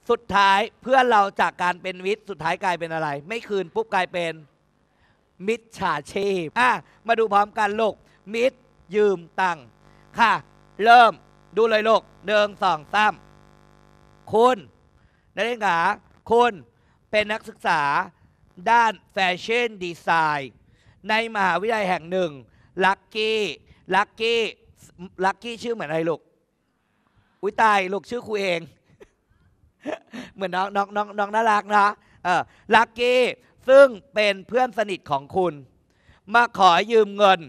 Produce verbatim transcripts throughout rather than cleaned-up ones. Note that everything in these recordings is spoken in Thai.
สุดท้ายเพื่อนเราจากการเป็นมิตรสุดท้ายกลายเป็นอะไรไม่คืนปุ๊บกลายเป็นมิจฉาชีพอ่ะมาดูพร้อมกันลูกมิตรยืมตังค์ค่ะเริ่มดูเลยลูกหนึ่งสองสามคุณนักเรียนขาคุณเป็นนักศึกษาด้านแฟชั่นดีไซน์ในมหาวิทยาลัยแห่งหนึ่งลักกี้ลักกี้ลักกี้ชื่อเหมือนอะไรลูกอุ้ยตายลูกชื่อครูเองเหมือนน้องน้องน้องน้องน่ารักนะเออลักกี้ซึ่งเป็นเพื่อนสนิทของคุณมาขอยืมเงิน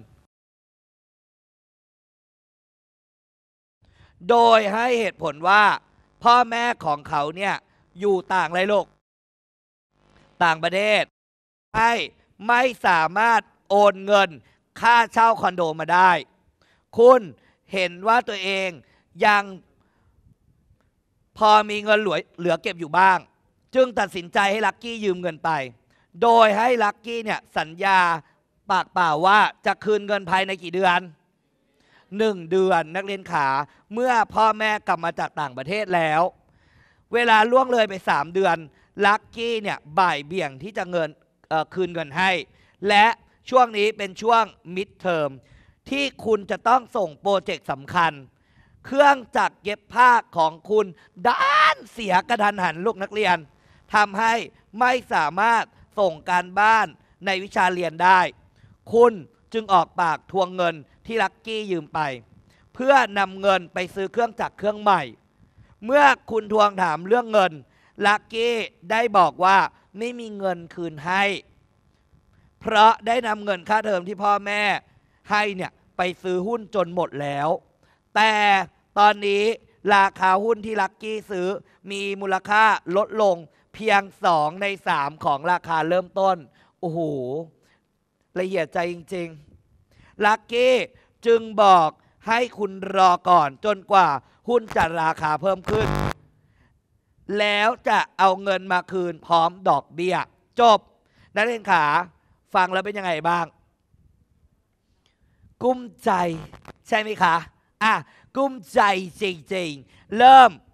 โดยให้เหตุผลว่าพ่อแม่ของเขาเนี่ยอยู่ต่างอะไรโลกต่างประเทศให้ไม่สามารถโอนเงินค่าเช่าคอนโดมาได้คุณเห็นว่าตัวเองยังพอมีเงินเหลือเหลือเก็บอยู่บ้างจึงตัดสินใจให้ลักกี้ยืมเงินไปโดยให้ลักกี้เนี่ยสัญญาปากเปล่าว่าจะคืนเงินภายในกี่เดือนหนึ่งเดือนนักเรียนขาเมื่อพ่อแม่กลับมาจากต่างประเทศแล้วเวลาล่วงเลยไปสามเดือนลักกี้เนี่ยบ่ายเบี่ยงที่จะเงินเอ่อคืนเงินให้และช่วงนี้เป็นช่วงมิดเทอมที่คุณจะต้องส่งโปรเจกต์สำคัญเครื่องจักรเย็บผ้าของคุณด้านเสียกระทันหันลูกนักเรียนทำให้ไม่สามารถส่งการบ้านในวิชาเรียนได้คุณจึงออกปากทวงเงินที่ลักกี้ยืมไปเพื่อนำเงินไปซื้อเครื่องจักรเครื่องใหม่เมื่อคุณทวงถามเรื่องเงินลักกี้ได้บอกว่าไม่มีเงินคืนให้เพราะได้นำเงินค่าเทอมที่พ่อแม่ให้เนี่ยไปซื้อหุ้นจนหมดแล้วแต่ตอนนี้ราคาหุ้นที่ลักกี้ซื้อมีมูลค่าลดลงเพียงสองในสามของราคาเริ่มต้นโอ้โหละเอียดใจจริงๆลักกี้จึงบอกให้คุณรอก่อนจนกว่าหุ้นจะราคาเพิ่มขึ้นแล้วจะเอาเงินมาคืนพร้อมดอกเบี้ยจบนักเรียนขาฟังแล้วเป็นยังไงบ้างกุ้มใจใช่ไหมคะอ่ะกุ้มใจจริงๆเริ่ม